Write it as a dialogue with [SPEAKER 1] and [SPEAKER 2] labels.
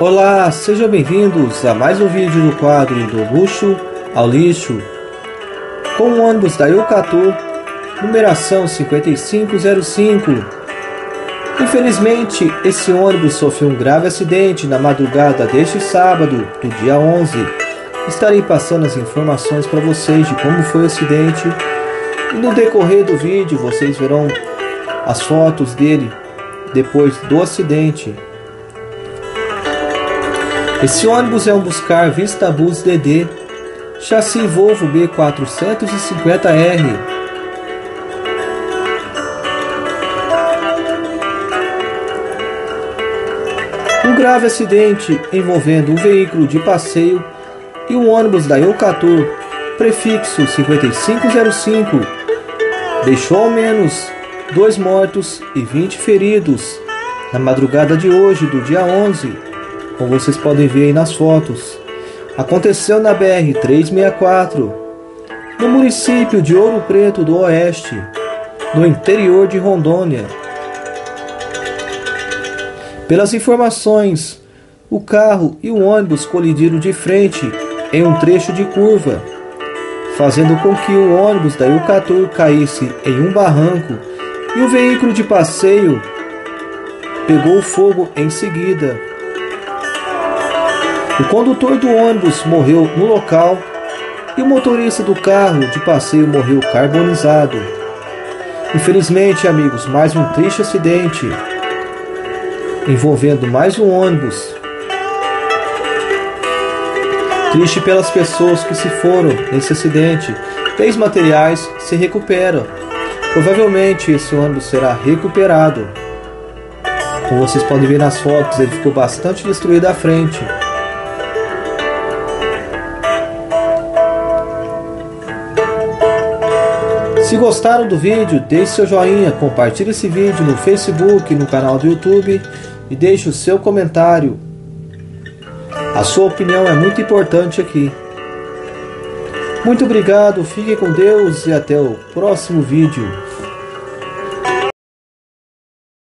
[SPEAKER 1] Olá, sejam bem-vindos a mais um vídeo do quadro do luxo ao lixo, com o ônibus da Eucatur, numeração 5505. Infelizmente, esse ônibus sofreu um grave acidente na madrugada deste sábado, do dia 11. Estarei passando as informações para vocês de como foi o acidente, e no decorrer do vídeo vocês verão as fotos dele depois do acidente. Esse ônibus é um Buscar Vistabus DD, chassi Volvo B450R. Um grave acidente envolvendo um veículo de passeio e um ônibus da Eucatur, prefixo 5505, deixou ao menos 2 mortos e 20 feridos na madrugada de hoje, do dia 11, como vocês podem ver aí nas fotos. Aconteceu na BR-364, no município de Ouro Preto do Oeste, no interior de Rondônia. Pelas informações, o carro e o ônibus colidiram de frente em um trecho de curva, fazendo com que o ônibus da Eucatur caísse em um barranco e o veículo de passeio pegou fogo em seguida. O condutor do ônibus morreu no local e o motorista do carro de passeio morreu carbonizado. Infelizmente, amigos, mais um triste acidente envolvendo mais um ônibus. Triste pelas pessoas que se foram nesse acidente. Bens materiais se recuperam. Provavelmente esse ônibus será recuperado. Como vocês podem ver nas fotos, ele ficou bastante destruído à frente. Se gostaram do vídeo, deixe seu joinha, compartilhe esse vídeo no Facebook, no canal do YouTube e deixe o seu comentário. A sua opinião é muito importante aqui. Muito obrigado, fiquem com Deus e até o próximo vídeo.